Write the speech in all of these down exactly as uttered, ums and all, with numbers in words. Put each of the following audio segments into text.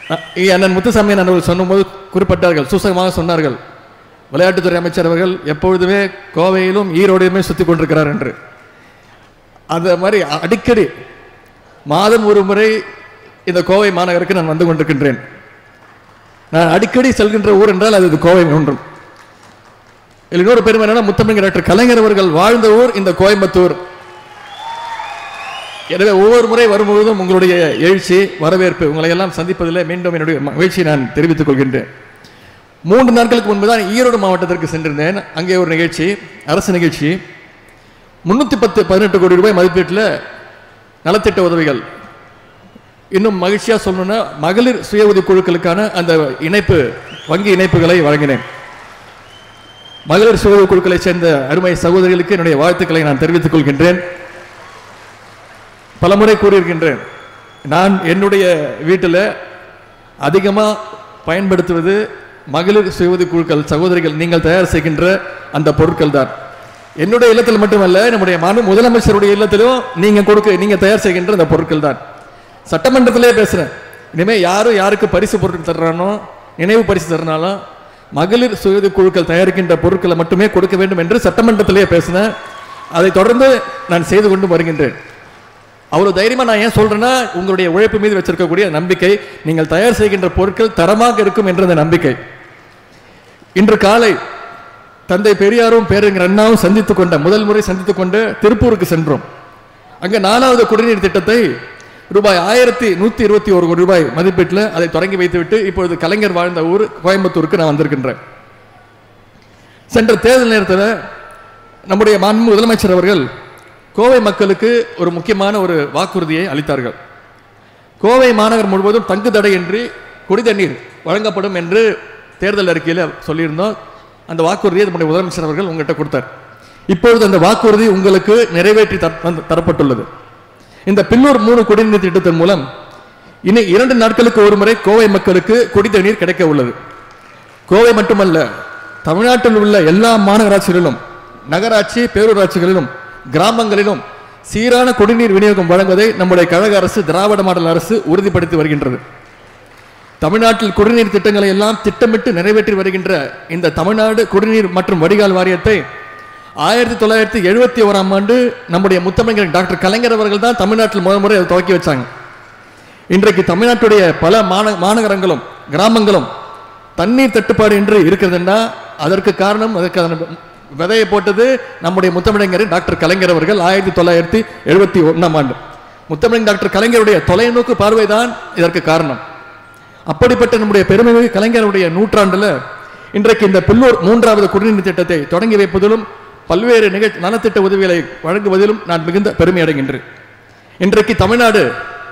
அண்ணன் முத்துசாமி அவர்கள் சொன்னும்போது குறிப்பிட்டார்கள், சூசகமாக சொன்னார்கள், விளையாட்டுத்துறை அமைச்சர் அவர்கள் எப்பொழுதுமே கோவையிலும் ஈரோடையுமே சுற்றி கொண்டிருக்கிறார் என்று. அந்த மாதிரி அடிக்கடி மாதம் ஒரு முறை இந்த கோவை மாநகருக்கு நான் வந்து கொண்டிருக்கின்றேன். நான் அடிக்கடி செல்கின்ற ஊர் என்றால் அது கோவை ஒன்றும். இன்னொரு பெருமை என்னன்னா, முத்தமிழ் டாக்டர் கலைஞர் அவர்கள் வாழ்ந்த ஊர் இந்த கோயம்புத்தூர். எனவே ஒவ்வொரு முறை வரும்பொழுதும் உங்களுடைய எழுச்சி, வரவேற்பு, உங்களை எல்லாம் சந்திப்பதில் மீண்டும் என்னுடைய மகிழ்ச்சியை நான் தெரிவித்துக் கொள்கின்றேன். மூன்று நாட்களுக்கு முன்புதான் ஈரோடு மாவட்டத்திற்கு சென்றிருந்தேன். அங்கே ஒரு நிகழ்ச்சி, அரசு நிகழ்ச்சி, முன்னூத்தி பத்து பதினெட்டு கோடி ரூபாய் மதிப்பீட்டில் நலத்திட்ட உதவிகள். இன்னும் மகிழ்ச்சியா சொல்லணும்னா, மகளிர் சுய உதவி குழுக்களுக்கான அந்த இணைப்பு வங்கி இணைப்புகளை வழங்கினேன். மகளிர் சுய உதவி குழுக்களை சேர்ந்த அருமை சகோதரிகளுக்கு என்னுடைய வாழ்த்துக்களை நான் தெரிவித்துக் கொள்கின்றேன். பலமுறை கூறியிருக்கின்றேன், நான் என்னுடைய வீட்டில் அதிகமாக பயன்படுத்துவது மகளிர் சுய உதவி குழுக்கள் சகோதரிகள் நீங்கள் தயார் செய்கின்ற அந்த பொருட்கள் தான். என்னுடைய இல்லத்தில் மட்டுமல்ல, நம்முடைய மாநில முதலமைச்சருடைய இல்லத்திலும் நீங்க கொடுக்க நீங்க தயார் செய்கின்ற அந்த பொருட்கள் தான். சட்டமன்றத்திலே பேசுறேன், இனிமே யாரும் யாருக்கு பரிசு பொருட்கள் தர்றானோ, நினைவு பரிசு தரனாலும் மகளிர் சுய உதவி குழுக்கள் தயாரிக்கின்ற பொருட்களை மட்டுமே கொடுக்க வேண்டும் என்று சட்டமன்றத்திலே பேசினேன். அதை தொடர்ந்து நான் செய்து கொண்டு வருகின்றேன். அவ்வளவு தைரியமா நான் ஏன் சொல்றேன்னா, உங்களுடைய உழைப்பு மீது வச்சிருக்கக்கூடிய நம்பிக்கை, நீங்கள் தயார் செய்கின்ற பொருட்கள் தரமாக இருக்கும் என்ற அந்த நம்பிக்கை. இன்று காலை தந்தை பெரியாரும் பேரறிஞர் அண்ணாவும் சந்தித்துக் கொண்ட முதல் முறை சந்தித்துக் கொண்டு திருப்பூருக்கு சென்றோம். அங்க நாலாவது குடிநீர் திட்டத்தை ரூபாய் ஆயிரத்தி நூத்தி இருபத்தி ஒரு கோடி ரூபாய் மதிப்பீட்டில் அதை தொடங்கி வைத்துவிட்டு இப்பொழுது கலைஞர் வாழ்ந்த ஊர் கோயம்புத்தூருக்கு நான் வந்திருக்கின்றேன். சென்ற தேர்தல் நேரத்தில் நம்முடைய மாண்பு முதலமைச்சர் அவர்கள் கோவை மக்களுக்கு ஒரு முக்கியமான ஒரு வாக்குறுதியை அளித்தார்கள். கோவை மாநகர் முழுவதும் தங்கு தடையின்றி குடிதண்ணீர் வழங்கப்படும் என்று தேர்தல் அறிக்கையில் சொல்லியிருந்தோம். அந்த வாக்குறுதியை நம்முடைய முதலமைச்சர் அவர்கள் உங்கள்கிட்ட கொடுத்தார். இப்பொழுது அந்த வாக்குறுதி உங்களுக்கு நிறைவேற்றி தரப்பட்டுள்ளது. இந்த பின்னூர் மூணு குடிநீர் திட்டத்தின் மூலம் இனி இரண்டு நாட்களுக்கு ஒரு முறை கோவை மக்களுக்கு குடிதண்ணீர் கிடைக்க உள்ளது. கோவை மட்டுமல்ல, தமிழ்நாட்டில் உள்ள எல்லா மாநகராட்சிகளிலும், நகராட்சி, பேரூராட்சிகளிலும், கிராமங்களிலும் சீரான குடிநீர் விநியோகம் வழங்குவதை நம்முடைய கழக அரசு, திராவிட மாடல் அரசு உறுதிப்படுத்தி வருகின்றது. தமிழ்நாட்டில் குடிநீர் திட்டங்களை எல்லாம் திட்டமிட்டு நிறைவேற்றி வருகின்ற இந்த தமிழ்நாடு குடிநீர் மற்றும் வடிகால் வாரியத்தை ஆயிரத்தி தொள்ளாயிரத்தி எழுபத்தி ஓராம் ஆண்டு நம்முடைய முத்தமிழர் டாக்டர் கலைஞர் அவர்கள் தான் தமிழ்நாட்டில் முதல் முறை அதை துவக்கி வச்சாங்க. இன்றைக்கு தமிழ்நாட்டுடைய பல மாநகரங்களும் கிராமங்களும் தண்ணீர் தட்டுப்பாடு என்று இருக்கிறதுன்னா அதற்கு காரணம், அதற்கு விதையை போட்டது நம்முடைய முத்தமிழர் டாக்டர் கலைஞர் அவர்கள் ஆயிரத்தி தொள்ளாயிரத்தி எழுபத்தி ஒன்னாம் ஆண்டு. முத்தமிழர் டாக்டர் கலைஞருடைய தொலைநோக்கு பார்வைதான் இதற்கு காரணம். அப்படிப்பட்ட நம்முடைய பெருமைமிகு கலைஞருடைய நூற்றாண்டுல இன்றைக்கு இந்த பில்லூர் மூன்றாவது குடிநீர் திட்டத்தை தொடங்கி வைப்பதிலும் பல்வேறு நிகழ்ச்சி நலத்திட்ட உதவிகளை வழங்குவதிலும் நான் மிகுந்த பெருமை அடைகின்றேன். இன்றைக்கு தமிழ்நாடு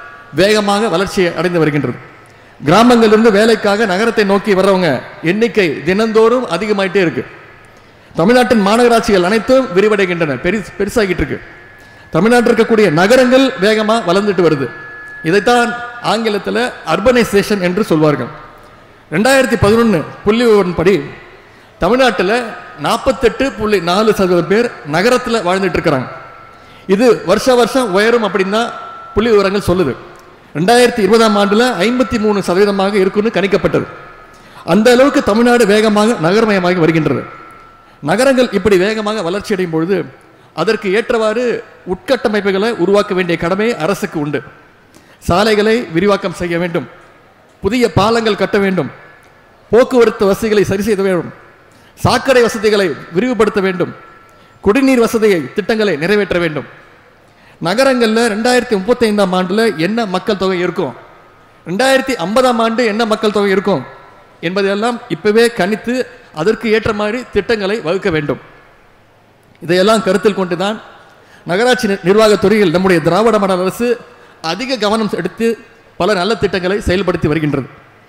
வேகமாக வளர்ச்சி அடைந்து வருகின்றது. கிராமங்களிலிருந்து வேலைக்காக நகரத்தை நோக்கி வர்றவங்க எண்ணிக்கை தினந்தோறும் அதிகமாயிட்டே இருக்கு. தமிழ்நாட்டின் மாநகராட்சிகள் அனைத்தும் விரிவடைகின்றன, பெருசு பெருசாகிட்டு இருக்கு. தமிழ்நாட்டில் இருக்கக்கூடிய நகரங்கள் வேகமாக வளர்ந்துட்டு வருது. இதைத்தான் ஆங்கிலத்தில் அர்பனைசேஷன் என்று சொல்வார்கள். ரெண்டாயிரத்தி பதினொன்று புள்ளி விவரப்படி தமிழ்நாட்டில் நாற்பத்தெட்டு புள்ளி நாலு சதவீதம் பேர் நகரத்தில் வாழ்ந்துட்டு இருக்கிறாங்க. இது வருஷ வருஷம் உயரும் அப்படின்னு தான் புள்ளி விவரங்கள் சொல்லுது. ரெண்டாயிரத்தி இருபதாம் ஆண்டுல ஐம்பத்தி மூணு சதவீதமாக இருக்குன்னு கணிக்கப்பட்டது. அந்த அளவுக்கு தமிழ்நாடு வேகமாக நகரமயமாகி வருகின்றது. நகரங்கள் இப்படி வேகமாக வளர்ச்சி அடையும் பொழுது அதற்கு ஏற்றவாறு உட்கட்டமைப்புகளை உருவாக்க வேண்டிய கடமை அரசுக்கு உண்டு. சாலைகளை விரிவாக்கம் செய்ய வேண்டும், புதிய பாலங்கள் கட்ட வேண்டும், போக்குவரத்து வசதிகளை சரி செய்ய வேண்டும், சாக்கடை வசதிகளை விரிவுபடுத்த வேண்டும், குடிநீர் வசதியை திட்டங்களை நிறைவேற்ற வேண்டும். நகரங்களில் ரெண்டாயிரத்தி முப்பத்தி ஐந்தாம் ஆண்டுல என்ன மக்கள் தொகை இருக்கும், ரெண்டாயிரத்தி ஐம்பதாம் ஆண்டு என்ன மக்கள் தொகை இருக்கும் என்பதையெல்லாம் இப்பவே கணித்து அதற்கு ஏற்ற மாதிரி திட்டங்களை வகுக்க வேண்டும். இதையெல்லாம் கருத்தில் கொண்டுதான் நகராட்சி நிர்வாகத்துறையில் நம்முடைய திராவிட மாடல் அரசு அதிக கவனம் எடுத்து பல நல்ல திட்டங்களை செயல்படுத்தி வருகின்றது.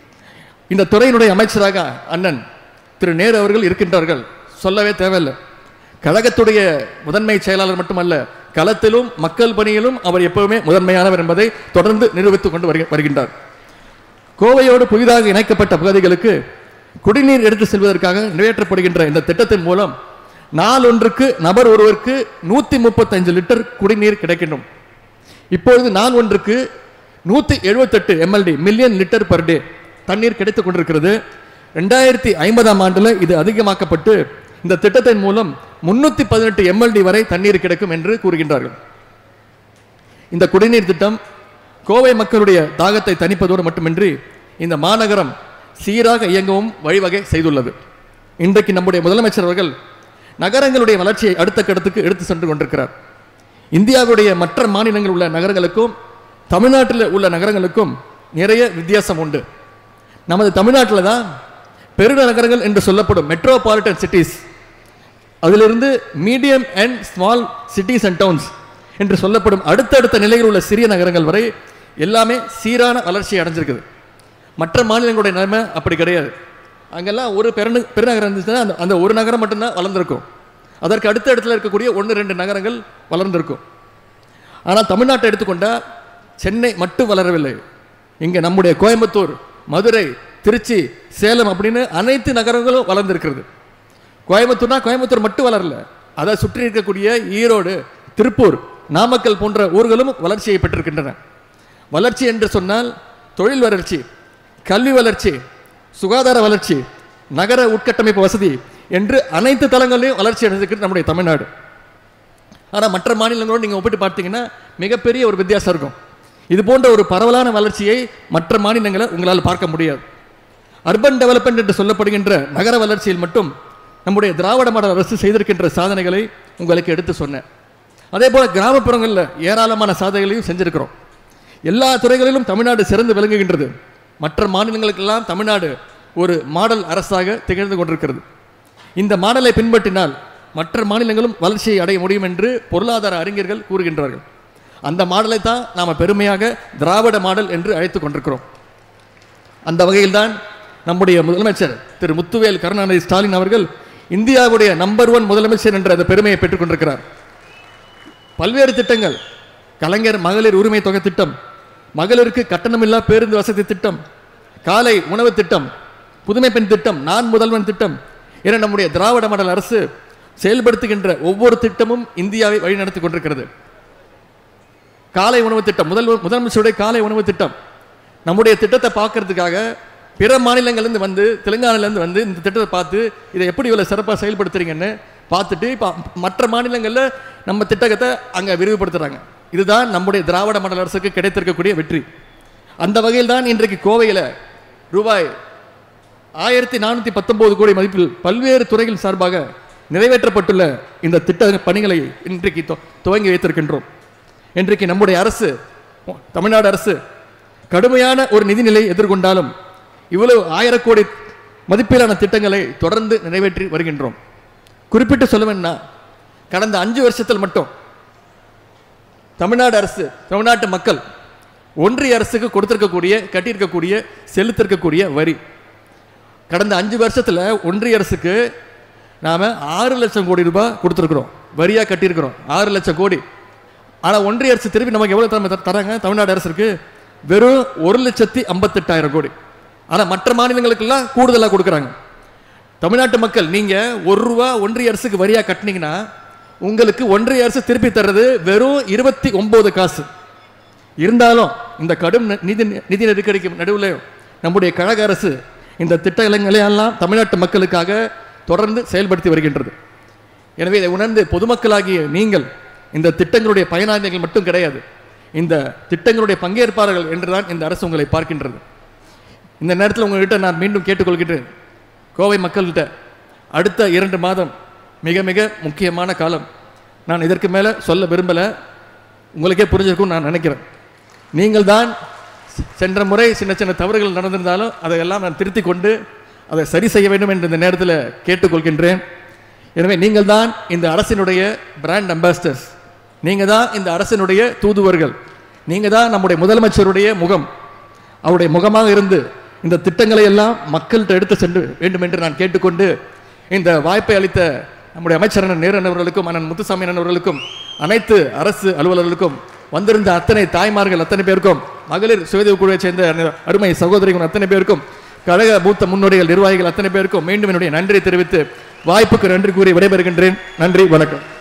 இந்த துறையினுடைய அமைச்சராக அண்ணன் திரு நேரு அவர்கள் இருக்கின்றார்கள், சொல்லவே தேவையில்லை. கழகத்துடைய முதன்மை செயலாளர் மட்டுமல்ல, களத்திலும் மக்கள் பணியிலும் அவர் எப்பவுமே முதன்மையானவர் என்பதை தொடர்ந்து நிரூபித்துக் கொண்டு வருகின்றார். கோவையோடு புதிதாக இணைக்கப்பட்ட பகுதிகளுக்கு குடிநீர் எடுத்து செல்வதற்காக நிறைவேற்றப்படுகின்ற இந்த திட்டத்தின் மூலம் நாளொன்றுக்கு நபர் ஒருவருக்கு நூத்தி முப்பத்தி அஞ்சு லிட்டர் குடிநீர் கிடைக்கணும். இப்பொழுது நாள் ஒன்றுக்கு நூத்தி எழுபத்தி எட்டு MLD million litre per day தண்ணீர் கிடைத்துக் கொண்டிருக்கிறது. ரெண்டாயிரத்தி ஐம்பதாம் ஆண்டுல இது அதிகமாக்கப்பட்டு இந்த திட்டத்தின் மூலம் முன்னூத்தி பதினெட்டு எம்எல்டி வரை தண்ணீர் கிடைக்கும் என்று கூறுகின்றார்கள். இந்த குடிநீர் திட்டம் கோவை மக்களுடைய தாகத்தை தணிப்பதோடு மட்டுமின்றி இந்த மாநகரம் சீராக இயங்கவும் வழிவகை செய்துள்ளது. இன்றைக்கு நம்முடைய முதலமைச்சர் அவர்கள் நகரங்களுடைய வளர்ச்சியை அடுத்த கட்டத்துக்கு எடுத்து சென்று கொண்டிருக்கிறார். இந்தியாவுடைய மற்ற மாநிலங்கள் உள்ள நகரங்களுக்கும் தமிழ்நாட்டில் உள்ள நகரங்களுக்கும் நிறைய வித்தியாசம் உண்டு. நமது தமிழ்நாட்டில் தான் பெருநகரங்கள் என்று சொல்லப்படும் மெட்ரோபாலிட்டன் சிட்டிஸ், அதிலிருந்து medium and small cities and towns என்று சொல்லப்படும் அடுத்தடுத்த நிலையில் உள்ள சிறிய நகரங்கள் வரை எல்லாமே சீரான வளர்ச்சி அடைஞ்சிருக்குது. மற்ற மாநிலங்களுடைய நிலைமை அப்படி கிடையாது. அங்கெல்லாம் ஒரு பெரு பெருநகரம் இருந்துச்சுன்னா அந்த அந்த ஒரு நகரம் மட்டும்தான் வளர்ந்துருக்கும். அதற்கு அடுத்த இடத்துல இருக்கக்கூடிய ஒன்று ரெண்டு நகரங்கள் வளர்ந்துருக்கும். ஆனால் தமிழ்நாட்டை எடுத்துக்கொண்டால் சென்னை மட்டும் வளரவில்லை. இங்கே நம்முடைய கோயம்புத்தூர், மதுரை, திருச்சி, சேலம் அப்படின்னு அனைத்து நகரங்களும் வளர்ந்துருக்கிறது. கோயம்புத்தூர்னா கோயம்புத்தூர் மட்டும் வளரல, அதை சுற்றி இருக்கக்கூடிய ஈரோடு, திருப்பூர், நாமக்கல் போன்ற ஊர்களும் வளர்ச்சியை பெற்றிருக்கின்றன. வளர்ச்சி என்று சொன்னால் தொழில் வளர்ச்சி, கல்வி வளர்ச்சி, சுகாதார வளர்ச்சி, நகர உட்கட்டமைப்பு வசதி என்று அனைத்து தளங்களிலும் வளர்ச்சி அடைந்திருக்கிறது நம்முடைய தமிழ்நாடு. ஆனால் மற்ற மாநிலங்களோடு நீங்கள் ஒப்பிட்டு பார்த்தீங்கன்னா மிகப்பெரிய ஒரு வித்தியாசம் இருக்கும். இது போன்ற ஒரு பரவலான வளர்ச்சியை மற்ற மாநிலங்களை உங்களால் பார்க்க முடியாது. அர்பன் டெவலப்மெண்ட் என்று சொல்லப்படுகின்ற நகர வளர்ச்சியில் மட்டும் நம்முடைய திராவிட மாடல் அரசு செய்திருக்கின்ற சாதனைகளை உங்களுக்கு எடுத்து சொன்னேன். அதே போல கிராமப்புறங்களில் ஏராளமான சாதனைகளையும் செஞ்சிருக்கிறோம். எல்லா துறைகளிலும் தமிழ்நாடு சிறந்து விளங்குகின்றது. மற்ற மாநிலங்களுக்கெல்லாம் தமிழ்நாடு ஒரு மாடல் அரசாக திகழ்ந்து கொண்டிருக்கிறது. இந்த மாடலை பின்பற்றினால் மற்ற மாநிலங்களும் வளர்ச்சியை அடைய முடியும் என்று பொருளாதார அறிஞர்கள் கூறுகின்றார்கள். அந்த மாடலை தான் நாம் பெருமையாக திராவிட மாடல் என்று அழைத்து கொண்டிருக்கிறோம். அந்த வகையில்தான் நம்முடைய முதலமைச்சர் திரு முத்துவேல் கருணாநிதி ஸ்டாலின் அவர்கள் இந்தியாவுடைய நம்பர் ஒன் முதலமைச்சர் என்ற அந்த பெருமையை பெற்றுக் கொண்டிருக்கிறார். பல்வேறு திட்டங்கள், கலைஞர் மகளிர் உரிமை தொகை திட்டம், மகளிருக்கு கட்டணமில்லா பேருந்து வசதி திட்டம், காலை உணவு திட்டம், புதுமை பெண் திட்டம், நான் முதல்வன் திட்டம் என நம்முடைய திராவிட மாடல் அரசு செயல்படுத்துகின்ற ஒவ்வொரு திட்டமும் இந்தியாவை வழிநடத்தி கொண்டிருக்கிறது. காலை உணவு திட்டம், முதல் முதலமைச்சருடைய காலை உணவு திட்டம், நம்முடைய திட்டத்தை பார்க்கறதுக்காக பிற மாநிலங்கள்லேருந்து வந்து தெலுங்கானாலேருந்து வந்து இந்த திட்டத்தை பார்த்து இதை எப்படி இவ்வளோ சிறப்பாக செயல்படுத்துறீங்கன்னு பார்த்துட்டு இப்போ மற்ற மாநிலங்களில் நம்ம திட்டத்தை அங்கே விரிவுபடுத்துகிறாங்க. இதுதான் நம்முடைய திராவிட மாடல் அரசுக்கு கிடைத்திருக்கக்கூடிய வெற்றி. அந்த வகையில் தான் இன்றைக்கு கோவையில் ரூபாய் ஆயிரத்தி நானூற்றி பத்தொம்போது கோடி மதிப்பில் பல்வேறு துறைகள் சார்பாக நிறைவேற்றப்பட்டுள்ள இந்த திட்ட பணிகளை இன்றைக்கு துவங்கி வைத்திருக்கின்றோம். இன்றைக்கு நம்முடைய அரசு, தமிழ்நாடு அரசு கடுமையான ஒரு நிதிநிலை எதிர்கொண்டாலும் இவ்வளவு ஆயிரம் கோடி மதிப்பிலான திட்டங்களை தொடர்ந்து நிறைவேற்றி வருகின்றோம். குறிப்பிட்டு சொல்லுவேன்னா கடந்த அஞ்சு வருஷத்தில் மட்டும் தமிழ்நாடு அரசு, தமிழ்நாட்டு மக்கள் ஒன்றிய அரசுக்கு கொடுத்திருக்கக்கூடிய கட்டியிருக்கக்கூடிய செலுத்திருக்கக்கூடிய வரி, கடந்த அஞ்சு வருஷத்தில் ஒன்றிய அரசுக்கு நாம் ஆறு லட்சம் கோடி ரூபாய் கொடுத்துருக்குறோம், வரியாக கட்டியிருக்கிறோம் ஆறு லட்சம் கோடி. ஆனால் ஒன்றிய அரசு திருப்பி நமக்கு எவ்வளோ தராங்க? தமிழ்நாடு அரசுக்கு வெறும் ஒரு லட்சத்தி ஐம்பத்தெட்டாயிரம் கோடி. ஆனால் மற்ற மாநிலங்களுக்கெல்லாம் கூடுதலாக கொடுக்குறாங்க. தமிழ்நாட்டு மக்கள் நீங்கள் ஒரு ரூபா ஒன்றிய அரசுக்கு வரியாக கட்டினீங்கன்னா உங்களுக்கு ஒன்றிய அரசு திருப்பி தர்றது வெறும் இருபத்தி ஒன்பது காசு. இருந்தாலும் இந்த கடும் நிதி நிதி நெருக்கடிக்கு நடுவில் நம்முடைய கழக அரசு இந்த திட்டங்களையெல்லாம் தமிழ்நாட்டு மக்களுக்காக தொடர்ந்து செயல்படுத்தி வருகின்றது. எனவே இதை உணர்ந்து பொதுமக்களாகிய நீங்கள் இந்த திட்டங்களுடைய பயனாளிகள் மட்டும் கிடையாது, இந்த திட்டங்களுடைய பங்கேற்பாளர்கள் என்றுதான் இந்த அரசு உங்களை பார்க்கின்றது. இந்த நேரத்தில் உங்கள்கிட்ட நான் மீண்டும் கேட்டுக்கொள்கின்றேன், கோவை மக்கள்கிட்ட அடுத்த இரண்டு மாதம் மிக மிக முக்கியமான காலம். நான் இதற்கு மேலே சொல்ல விரும்பலை, உங்களுக்கே புரிஞ்சிருக்கும்னு நான் நினைக்கிறேன். நீங்கள் தான் சென்ற முறை சின்ன சின்ன தவறுகள் நடந்திருந்தாலும் அதையெல்லாம் நான் திருத்தி கொண்டு அதை சரி செய்ய வேண்டும் என்று இந்த நேரத்தில் கேட்டுக்கொள்கின்றேன். எனவே நீங்கள் தான் இந்த அரசினுடைய பிராண்ட் அம்பாசிடர்ஸ், நீங்கள் தான் இந்த அரசினுடைய தூதுவர்கள், நீங்கள் தான் நம்முடைய முதலமைச்சருடைய முகம். அவருடைய முகமாக இருந்து இந்த திட்டங்களை எல்லாம் மக்கள்கிட்ட எடுத்து சென்று வேண்டும் என்று நான் கேட்டுக்கொண்டு இந்த வாய்ப்பை அளித்த நம்முடைய அமைச்சர் அண்ணன் நேரு அவர்களுக்கும் அண்ணன் முத்துசாமி அவர்களுக்கும் அனைத்து அரசு அலுவலர்களுக்கும் வந்திருந்த அத்தனை தாய்மார்கள் அத்தனை பேருக்கும் மகளிர் சுயதேவ குழுவை சேர்ந்த அருமை சகோதரிகள் அத்தனை பேருக்கும் கழக மூத்த முன்னோடிகள் நிர்வாகிகள் அத்தனை பேருக்கும் மீண்டும் என்னுடைய நன்றி தெரிவித்து வாய்ப்புக்கு நன்றி கூறி விடைபெறுகின்றேன். நன்றி, வணக்கம்.